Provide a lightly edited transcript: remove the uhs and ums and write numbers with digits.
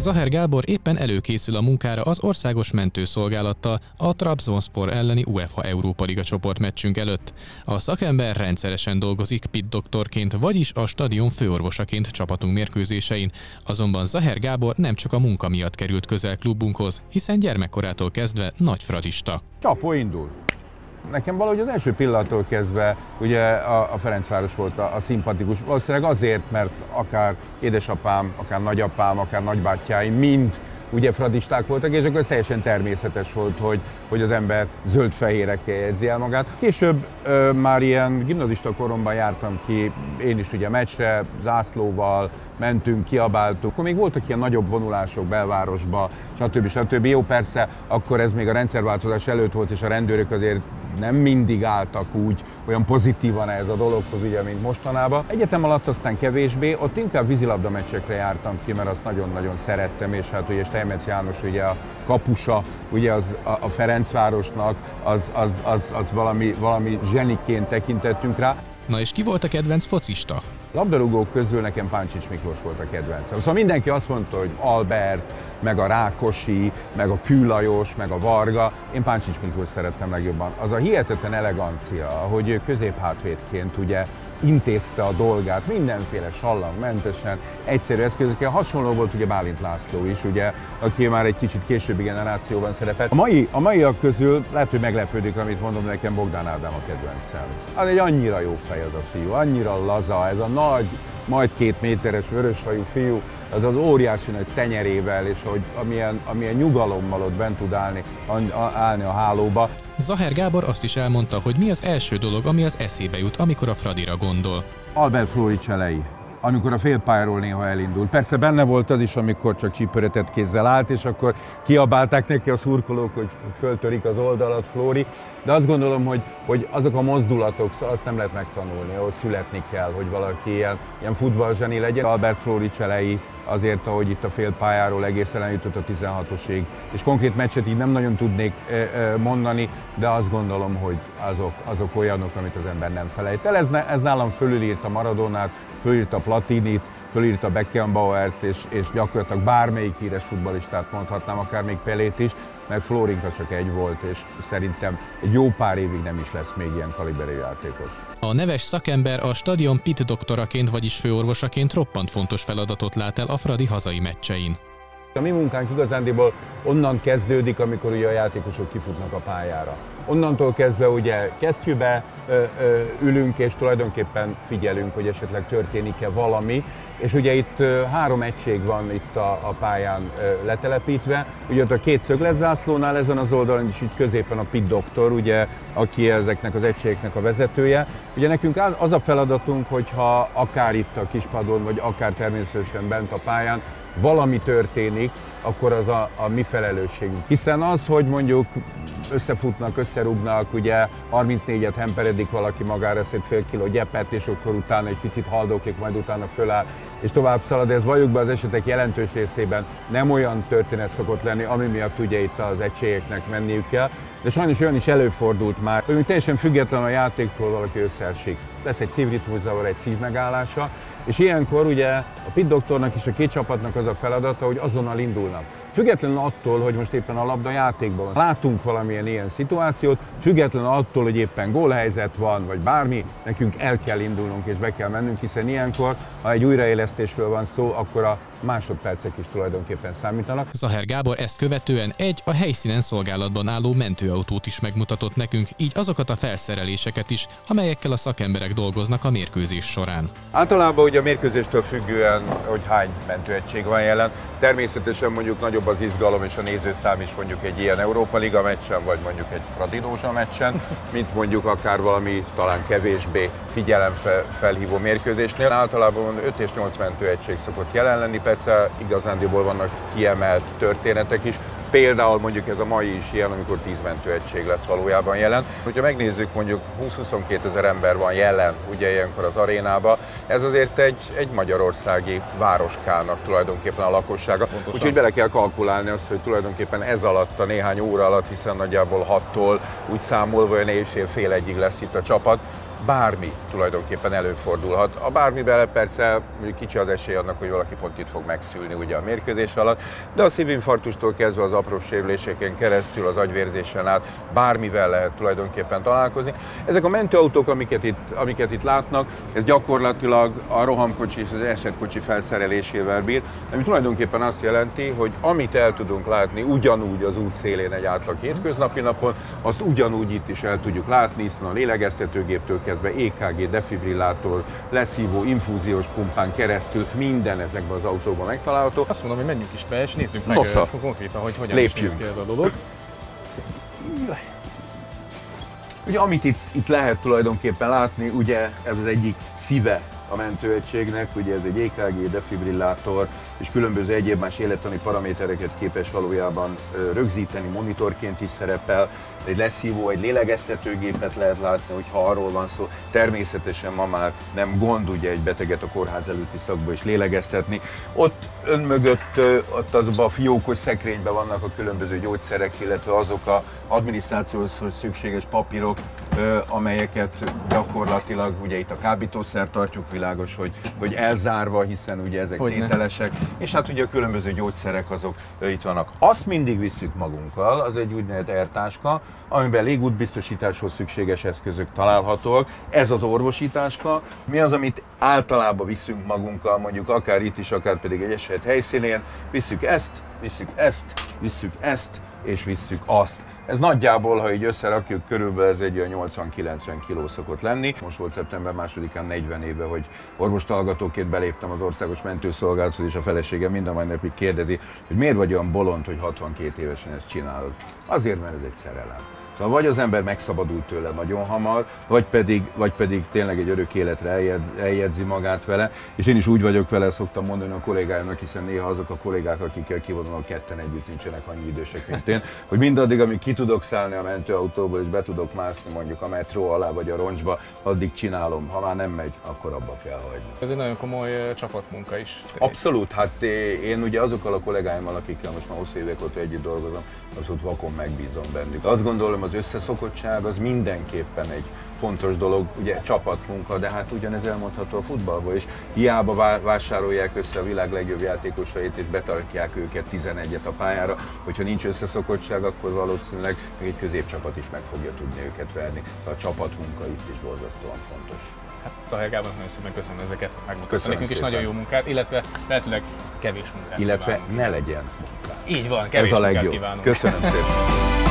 Zaher Gábor éppen előkészül a munkára az országos mentőszolgálattal a Trabzonspor elleni UEFA Európa Liga csoportmeccsünk előtt. A szakember rendszeresen dolgozik pit doktorként, vagyis a stadion főorvosaként csapatunk mérkőzésein. Azonban Zaher Gábor nem csak a munka miatt került közel klubunkhoz, hiszen gyermekkorától kezdve nagy fradista. Csapó indul. Nekem valahogy az első pillanattól kezdve ugye a Ferencváros volt a szimpatikus, valószínűleg azért, mert akár édesapám, akár nagyapám, akár nagybátyáim mind ugye fradisták voltak, és akkor ez teljesen természetes volt, hogy az ember zöld-fehérekkel jegyzi el magát. Később már ilyen gimnazista koromban jártam ki, én is ugye meccsre, zászlóval, mentünk, kiabáltuk. Akkor még voltak ilyen nagyobb vonulások belvárosba, stb. Jó, persze, akkor ez még a rendszerváltozás előtt volt, és a rendőrök azért nem mindig álltak úgy olyan pozitívan ez a dologhoz, ugye, mint mostanában. Egyetem alatt aztán kevésbé, ott inkább vízilabda meccsekre jártam ki, mert azt nagyon-nagyon szerettem, és hát ugye Steinmetz János ugye a kapusa, ugye a Ferencvárosnak, az valami zseniként tekintettünk rá. Na és ki volt a kedvenc focista? Labdarúgók közül nekem Páncsics Miklós volt a kedvencem. Szóval mindenki azt mondta, hogy Albert, meg a Rákosi, meg a Kül Lajos, meg a Varga. Én Páncsics Miklós szerettem legjobban. Az a hihetetlen elegancia, ahogy ő középhátvédként ugye intézte a dolgát, mindenféle sallangmentesen, egyszerű eszközökkel. Hasonló volt ugye Bálint László is, ugye, aki már egy kicsit későbbi generációban szerepelt. A maiak közül lehet, hogy meglepődik, amit mondom, nekem Bogdán Ádám a kedvencem. Az egy annyira jó fej az a fiú, annyira laza, ez a nagy, majd 2 méteres vöröshajú fiú, az óriási nagy tenyerével, és hogy amilyen nyugalommal ott bent tud állni a hálóba. Zaher Gábor azt is elmondta, hogy mi az első dolog, ami az eszébe jut, amikor a Fradira gondol. Albert Flóri cselei, amikor a félpályáról néha elindult. Persze benne volt az is, amikor csak csípőretett kézzel állt, és akkor kiabálták neki a szurkolók, hogy föltörik az oldalat Flóri. De azt gondolom, hogy azok a mozdulatok, azt nem lehet megtanulni, ahol születni kell, hogy valaki ilyen futballzseni legyen. Albert Flóri cselei azért, ahogy itt a félpályáról egészen eljutott a 16-osig, és konkrét meccset így nem nagyon tudnék mondani, de azt gondolom, hogy azok olyanok, amit az ember nem felejt el. Ez nálam fölülírta Maradonát, fölírta Platinit, fölírta Beckenbauert, és gyakorlatilag bármelyik híres futballistát mondhatnám, akár még Pelét is, mert Flórinka csak egy volt, és szerintem egy jó pár évig nem is lesz még ilyen kaliberű játékos. A neves szakember a stadion pit doktoraként, vagyis főorvosaként roppant fontos feladatot lát el a Fradi hazai meccsein. A mi munkánk igazándiból onnan kezdődik, amikor ugye a játékosok kifutnak a pályára. Onnantól kezdve ugye kesztyűbe ülünk, és tulajdonképpen figyelünk, hogy esetleg történik-e valami. És ugye itt 3 egység van itt a pályán letelepítve. Ugye ott a 2 szögletzászlónál ezen az oldalon is itt középen a pit doktor, ugye, aki ezeknek az egységeknek a vezetője. Ugye nekünk az a feladatunk, hogyha akár itt a kispadon, vagy akár természetesen bent a pályán valami történik, akkor az a mi felelősségünk. Hiszen az, hogy mondjuk összefutnak, összerúgnak, ugye 34-et hemperedik valaki magára, szed fél kiló gyepet, és akkor utána egy picit haldoklik, majd utána föláll, és tovább szalad. Ez valljuk be, az esetek jelentős részében nem olyan történet szokott lenni, ami miatt ugye itt az egységeknek menniük kell. De sajnos olyan is előfordult már, hogy teljesen független a játéktól valaki összeesik. Lesz egy szívritmuszavar, egy szívmegállása, és ilyenkor ugye a pit doktornak és a 2 csapatnak az a feladata, hogy azonnal indulnak. Függetlenül attól, hogy most éppen a labda játékban van. Látunk valamilyen ilyen szituációt, függetlenül attól, hogy éppen gólhelyzet van, vagy bármi, nekünk el kell indulnunk és be kell mennünk, hiszen ilyenkor, ha egy újraélesztésről van szó, akkor a másodpercek is tulajdonképpen számítanak. Zaher Gábor ezt követően a helyszínen szolgálatban álló mentőautót is megmutatott nekünk, így azokat a felszereléseket is, amelyekkel a szakemberek dolgoznak a mérkőzés során. Általában ugye a mérkőzéstől függően, hogy hány mentőegység van jelen, természetesen mondjuk nagyobb az izgalom és a nézőszám is mondjuk egy ilyen Európa Liga meccsen, vagy mondjuk egy Fradi Dózsa meccsen, mint akár valami talán kevésbé figyelemfelhívó mérkőzésnél. Általában 5 és 8 mentőegység szokott jelen lenni, persze igazándiból vannak kiemelt történetek is. Például mondjuk ez a mai is ilyen, amikor 10 mentőegység lesz valójában jelen. Hogyha megnézzük, mondjuk 20-22 ezer ember van jelen ugye ilyenkor az arénába, ez azért egy magyarországi városkának tulajdonképpen a lakossága. Úgyhogy bele kell kalkulálni azt, hogy tulajdonképpen ez alatt a néhány óra alatt, hiszen nagyjából 6-tól úgy számolva olyan éjfél fél egyig lesz itt a csapat, bármi tulajdonképpen előfordulhat. A bármiben persze kicsi az esély annak, hogy valaki fontit fog megszülni ugye a mérkőzés alatt, de a szívinfarktustól kezdve az apró sérüléseken keresztül, az agyvérzésen át bármivel lehet tulajdonképpen találkozni. Ezek a mentőautók, amiket itt látnak, ez gyakorlatilag a rohamkocsi és az esetkocsi felszerelésével bír, ami tulajdonképpen azt jelenti, hogy amit el tudunk látni ugyanúgy az út szélén egy átlag hétköznapi napon, azt ugyanúgy itt is el tudjuk látni, hiszen a lélegeztetőgéptől kezdve EKG, defibrillátor, leszívó, infúziós pumpán keresztül minden ezekben az autóban megtalálható. Azt mondom, hogy menjünk is be, és nézzük meg konkrétan, hogy hogyan is néz ki ez a dolog. Ugye, amit itt lehet tulajdonképpen látni, ugye ez az egyik szíve a mentőegységnek, ugye ez egy EKG, defibrillátor és különböző egyéb más élettani paramétereket képes valójában rögzíteni, monitorként is szerepel, egy leszívó, egy lélegeztetőgépet lehet látni, hogyha arról van szó. Természetesen ma már nem gond ugye egy beteget a kórház előtti szakba is lélegeztetni. Ott önmögött, ott azokban a fiókos szekrényben vannak a különböző gyógyszerek, illetve azok az adminisztrációhoz szükséges papírok, amelyeket gyakorlatilag ugye itt a kábítószer tartjuk, világos, hogy elzárva, hiszen ugye ezek tételesek, és hát ugye a különböző gyógyszerek azok itt vannak. Azt mindig visszük magunkkal, az egy úgynevezett airtáska, amiben légútbiztosításhoz szükséges eszközök találhatóak. Ez az orvosításka. Mi az, amit általában viszünk magunkkal, mondjuk akár itt is, akár pedig egy eset helyszínén. Visszük ezt, visszük ezt, visszük ezt, és visszük azt. Ez nagyjából, ha így összerakjuk, körülbelül ez egy olyan 80-90 kiló szokott lenni. Most volt szeptember 2-án 40 éve, hogy orvoshallgatóként beléptem az Országos Mentőszolgálathoz, és a feleségem minden mai napig kérdezi, hogy miért vagy olyan bolond, hogy 62 évesen ezt csinálod. Azért, mert ez egy szerelem. Szóval vagy az ember megszabadul tőle nagyon hamar, vagy pedig tényleg egy örök életre eljegyzi magát vele. És én is úgy vagyok vele, szoktam mondani a kollégáimnak, hiszen néha azok a kollégák, akikkel kivonulok, ketten együtt nincsenek annyi idősek, mint én, hogy mindaddig, amíg ki tudok szállni a mentőautóból, és be tudok mászni mondjuk a metró alá vagy a roncsba, addig csinálom. Ha már nem megy, akkor abba kell hagyni. Ez egy nagyon komoly csapatmunka is. Abszolút, hát én ugye azokkal a kollégáimmal, akikkel most már hosszú évek óta együtt dolgozom, abszolút vakon megbízom bennük. Azt gondolom, az összeszokottság az mindenképpen egy fontos dolog, ugye csapatmunka, de hát ugyanez elmondható a futballban is. Hiába vásárolják össze a világ legjobb játékosait és betartják őket 11-et a pályára, hogyha nincs összeszokottság, akkor valószínűleg egy középcsapat is meg fogja tudni őket verni. A csapatmunka itt is borzasztóan fontos. Hát Zahel Gábor, nagyon szépen köszönöm ezeket, megmutatta nekünk is nagyon jó munkát, illetve lehetőleg kevés munkát illetve kívánunk. ne legyen munkát. Így van, kevés ez a munkát legjobb. kívánunk. Köszönöm szépen.